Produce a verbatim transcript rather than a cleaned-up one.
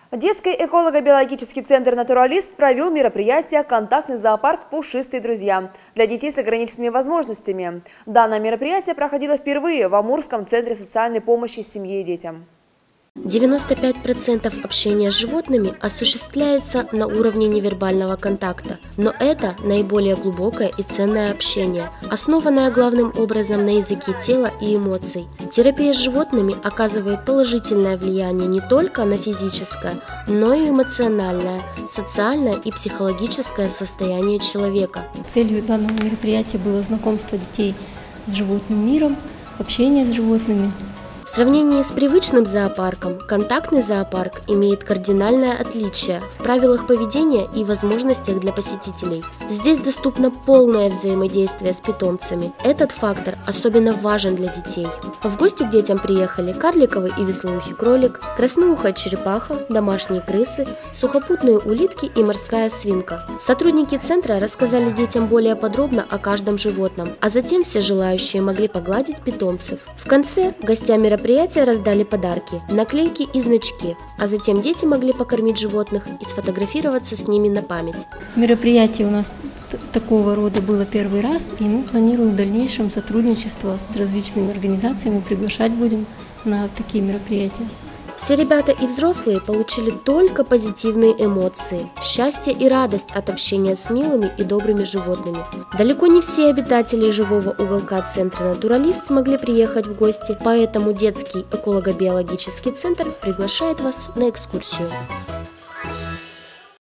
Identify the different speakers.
Speaker 1: Детский эколого-биологический центр «Натуралист» провел мероприятие «Контактный зоопарк «Пушистые друзья» для детей с ограниченными возможностями. Данное мероприятие проходило впервые в Амурском центре социальной помощи семье и детям.
Speaker 2: девяносто пять процентов общения с животными осуществляется на уровне невербального контакта, но это наиболее глубокое и ценное общение, основанное главным образом на языке тела и эмоций. Терапия с животными оказывает положительное влияние не только на физическое, но и эмоциональное, социальное и психологическое состояние человека.
Speaker 3: Целью данного мероприятия было знакомство детей с животным миром, общение с животными.
Speaker 2: В сравнении с привычным зоопарком, контактный зоопарк имеет кардинальное отличие в правилах поведения и возможностях для посетителей. Здесь доступно полное взаимодействие с питомцами. Этот фактор особенно важен для детей. В гости к детям приехали карликовый и веслоухий кролик, красноухая черепаха, домашние крысы, сухопутные улитки и морская свинка. Сотрудники центра рассказали детям более подробно о каждом животном, а затем все желающие могли погладить питомцев. В конце гостям мероприятия Мероприятия раздали подарки, наклейки и значки, а затем дети могли покормить животных и сфотографироваться с ними на память.
Speaker 3: Мероприятие у нас такого рода было первый раз, и мы планируем в дальнейшем сотрудничество с различными организациями, приглашать будем на такие мероприятия.
Speaker 2: Все ребята и взрослые получили только позитивные эмоции, счастье и радость от общения с милыми и добрыми животными. Далеко не все обитатели живого уголка центра «Натуралист» смогли приехать в гости, поэтому детский эколого-биологический центр приглашает вас на экскурсию.